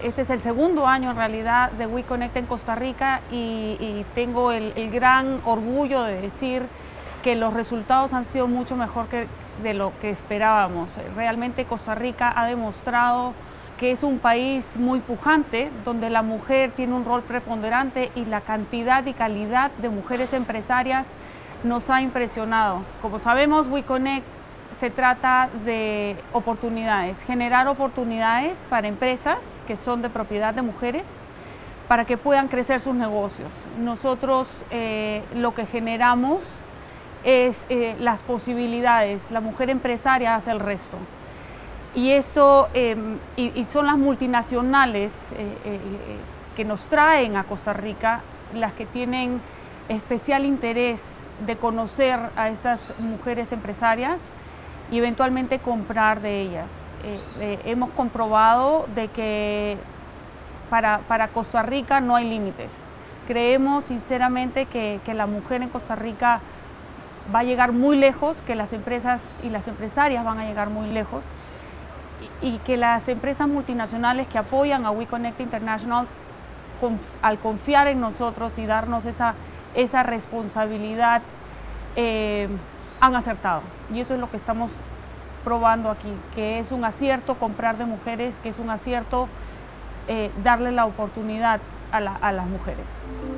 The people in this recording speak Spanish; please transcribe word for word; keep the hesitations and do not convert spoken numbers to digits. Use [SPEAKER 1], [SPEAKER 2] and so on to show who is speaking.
[SPEAKER 1] este es el segundo año en realidad de WeConnect en Costa Rica y, y tengo el, el gran orgullo de decir que los resultados han sido mucho mejor que de lo que esperábamos. Realmente Costa Rica ha demostrado que es un país muy pujante, donde la mujer tiene un rol preponderante y la cantidad y calidad de mujeres empresarias nos ha impresionado. Como sabemos, WeConnect se trata de oportunidades, generar oportunidades para empresas que son de propiedad de mujeres para que puedan crecer sus negocios. Nosotros eh, lo que generamos es eh, las posibilidades, la mujer empresaria hace el resto. Y esto eh, y, y son las multinacionales eh, eh, que nos traen a Costa Rica las que tienen especial interés de conocer a estas mujeres empresarias y eventualmente comprar de ellas. Eh, eh, hemos comprobado de que para, para Costa Rica no hay límites. Creemos sinceramente que, que la mujer en Costa Rica va a llegar muy lejos, que las empresas y las empresarias van a llegar muy lejos y, y que las empresas multinacionales que apoyan a WeConnect International, conf, al confiar en nosotros y darnos esa, esa responsabilidad, eh, han acertado. Y eso es lo que estamos probando aquí, que es un acierto comprar de mujeres, que es un acierto eh, darle la oportunidad a, la, a las mujeres.